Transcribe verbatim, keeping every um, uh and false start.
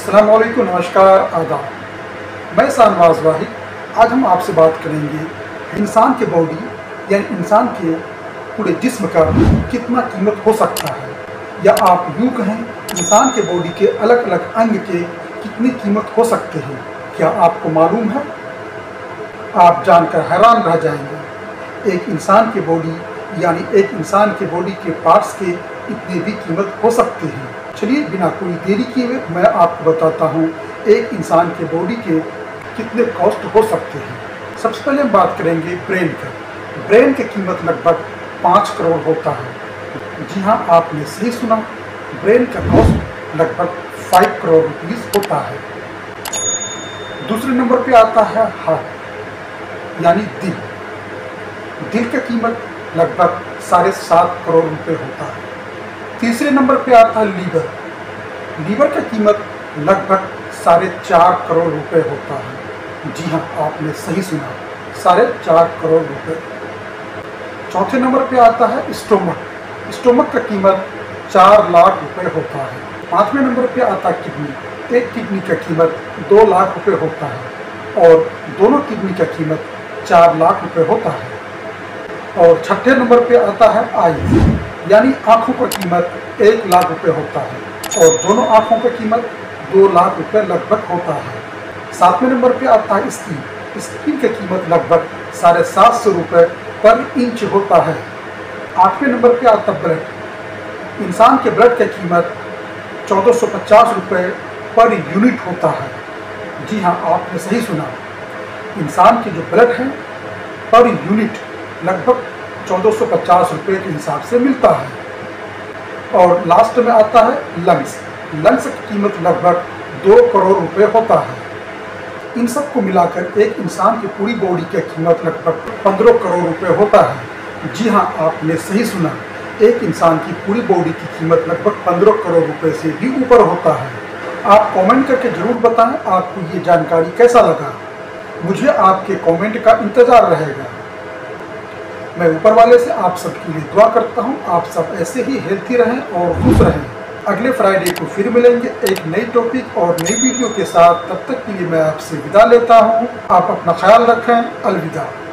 अस्सलाम वालेकुम, नमस्कार, आदाब। मैं शाहनवाज वाहिद। आज हम आपसे बात करेंगे इंसान के बॉडी यानी इंसान के पूरे जिस्म का कितना कीमत हो सकता है, या आप यूँ कहें इंसान के बॉडी के अलग अलग अंग के कितनी कीमत हो सकते हैं। क्या आपको मालूम है? आप जानकर हैरान रह जाएंगे। एक इंसान के बॉडी यानी एक इंसान के बॉडी के पार्ट्स के इतनी भी कीमत हो सकती है। चलिए बिना कोई देरी किए हुए मैं आपको बताता हूँ एक इंसान के बॉडी के कितने कॉस्ट हो सकते हैं। सबसे पहले हम बात करेंगे ब्रेन का। ब्रेन की कीमत लगभग पाँच करोड़ होता है। जी हाँ, आपने सही सुना, ब्रेन का कॉस्ट लगभग फाइव करोड़ रुपीस होता है। दूसरे नंबर पे आता है हार्ट यानी दिल। दिल की कीमत लगभग साढ़े सात करोड़ रुपए होता है। तीसरे नंबर पे आता है लीवर। लीवर की कीमत लगभग साढ़े चार करोड़ रुपए होता है। जी हाँ, आपने सही सुना, साढ़े चार करोड़ रुपए। चौथे नंबर पे आता है स्टोमक। स्टोमक का कीमत चार लाख रुपए होता है। पाँचवें नंबर पे आता है किडनी। एक किडनी का कीमत दो लाख रुपए होता है और दोनों किडनी का कीमत चार लाख रुपए होता है। और छठे नंबर पे आता है आई यानी आँखों का कीमत एक लाख रुपए होता है और दोनों आँखों का कीमत दो लाख रुपए लगभग होता है। सातवें नंबर पे आता है स्किन। स्किन की कीमत लगभग साढ़े सात सौ रुपये पर इंच होता है। आठवें नंबर पे आता है ब्लड। इंसान के ब्लड की कीमत चौदह सौ पचास रुपये पर यूनिट होता है। जी हाँ, आपने सही सुना, इंसान के जो ब्लड है पर यूनिट लगभग चौदह सौ पचास रुपये के हिसाब से मिलता है। और लास्ट में आता है लंग्स। लंग्स की कीमत लगभग दो करोड़ रुपए होता है। इन सब को मिलाकर एक इंसान की पूरी बॉडी की कीमत लगभग पंद्रह करोड़ रुपए होता है। जी हाँ, आपने सही सुना, एक इंसान की पूरी बॉडी की कीमत लगभग पंद्रह करोड़ रुपए से भी ऊपर होता है। आप कमेंट करके जरूर बताएं आपको ये जानकारी कैसा लगा। मुझे आपके कमेंट का इंतज़ार रहेगा। मैं ऊपर वाले से आप सबके लिए दुआ करता हूँ, आप सब ऐसे ही हेल्थी रहें और खुश रहें। अगले फ्राइडे को फिर मिलेंगे एक नई टॉपिक और नई वीडियो के साथ। तब तक के लिए मैं आपसे विदा लेता हूँ। आप अपना ख्याल रखें। अलविदा।